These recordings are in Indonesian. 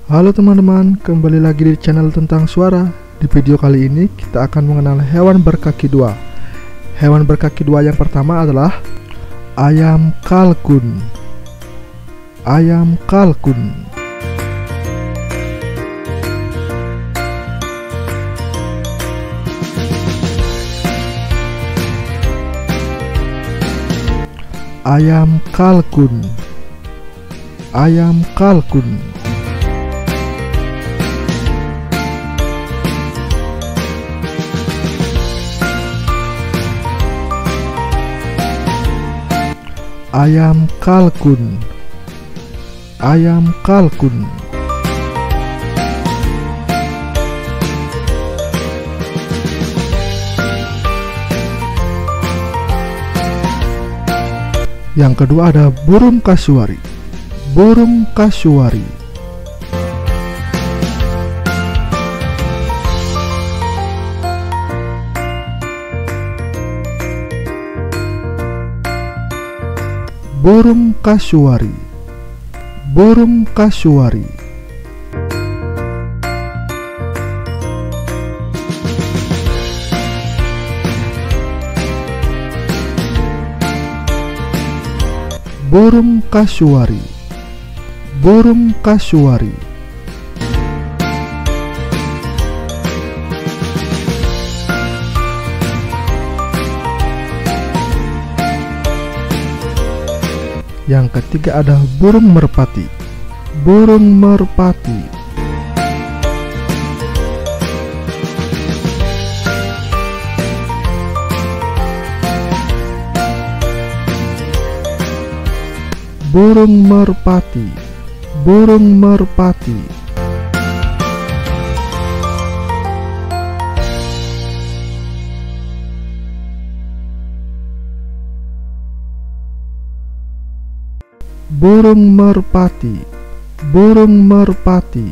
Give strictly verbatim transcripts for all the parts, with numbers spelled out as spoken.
Halo teman-teman, kembali lagi di channel tentang suara. Di video kali ini kita akan mengenal hewan berkaki dua. Hewan berkaki dua yang pertama adalah ayam kalkun. Ayam kalkun. Ayam kalkun. Ayam kalkun. Ayam kalkun. Ayam kalkun. Yang kedua ada burung kasuari. Burung kasuari. Burung kasuari. Burung kasuari. Burung kasuari. Burung kasuari. Yang ketiga ada burung merpati. Burung merpati. Burung merpati. Burung merpati. Burung merpati. Burung merpati.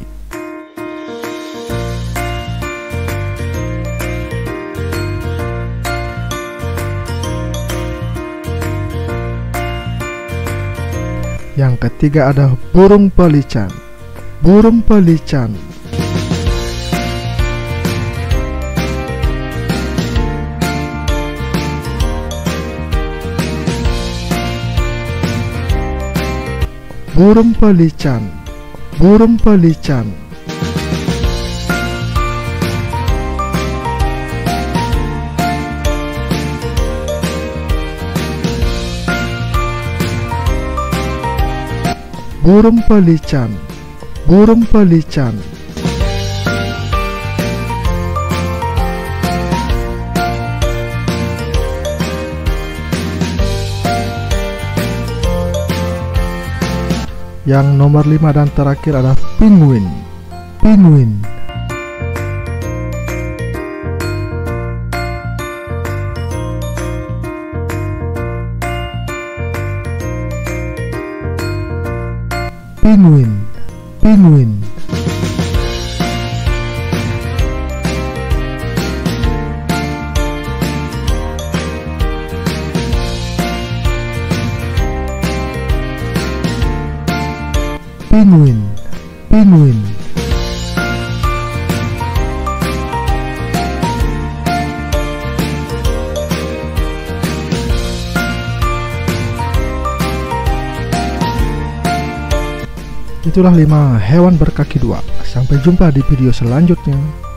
Yang ketiga ada burung pelican. Burung pelican. Burung pelican. Burung pelican. Burung pelican. Burung pelican. Yang nomor lima dan terakhir adalah penguin. Penguin. Penguin. Penguin. Penguin. Penguin. Itulah lima hewan berkaki dua. Sampai jumpa di video selanjutnya.